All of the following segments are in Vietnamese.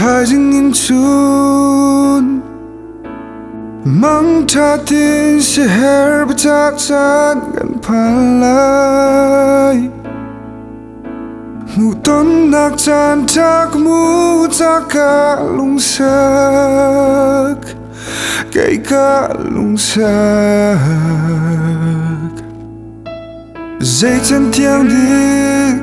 Thái dinh in chun mang tha tin se her ba cha chan gan phalai mu ton nak chan thak mu cha ka lung sak kai ka lung sak dây chân thiêng dik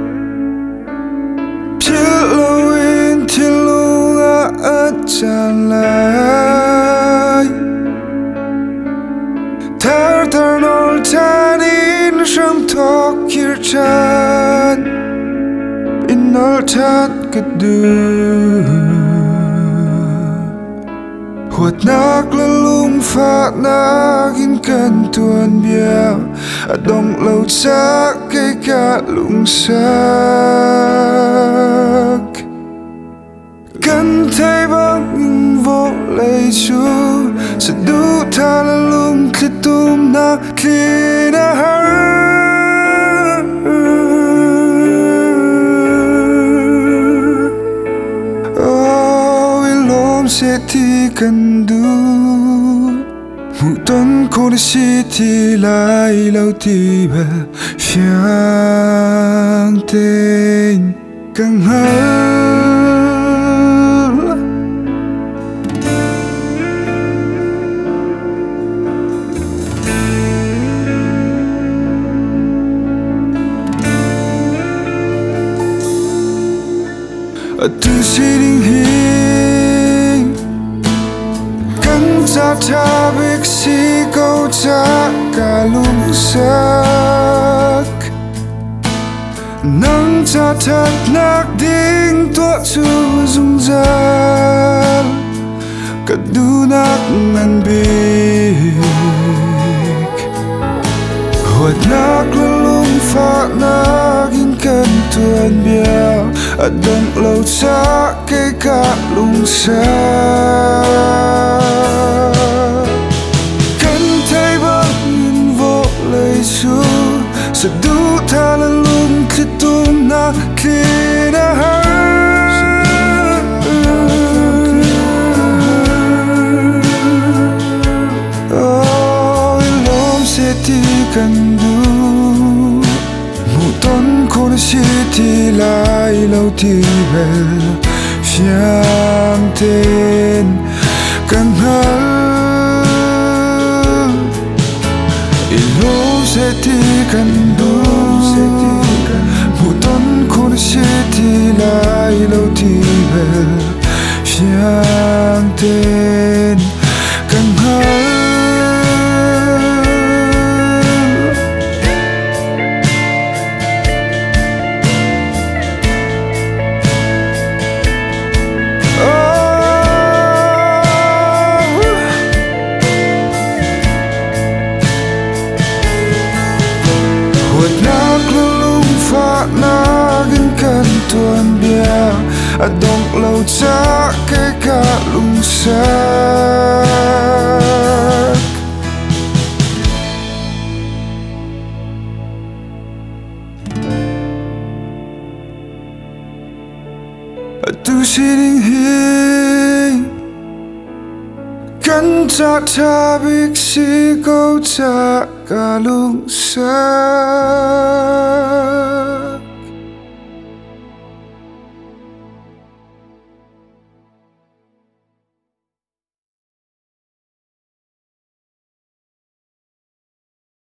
phiêu lâu in thiên lu a chan lai thar thar nol chan in sham thok kir chan in nol chan kadu huat nak la lung pha nak in kan tuan bia adong lâu cha cây ka lung sak kan thấy băng in vô lệ chu sẽ du tha la lung khi tum na khi na har sẽ thi cần du mu tuần cô đi si thì lại lâu thì bờ phiang tên càng hơn tu si ding hi cha tha bik si câu cha cả lung sak nang cha thật nak ding tua chu dung gian cả du nak ngan bik huat nak lung pha nak in kan tuan bia adong lâu cha cây cả lung sak sẽ du tha la lung khi tum na khi na har ôi lom sẽ ti kan du mu ton ko na si ti lai lâu ti bel phiang tên kan har sẽ thi cần du mu ton khôn sẽ thi lại lâu thì về phiang tên cần hơn tuan bia adong lâu cha cây ka lung sak tu si ding hi kan cha tha bik si câu cha ka lung sak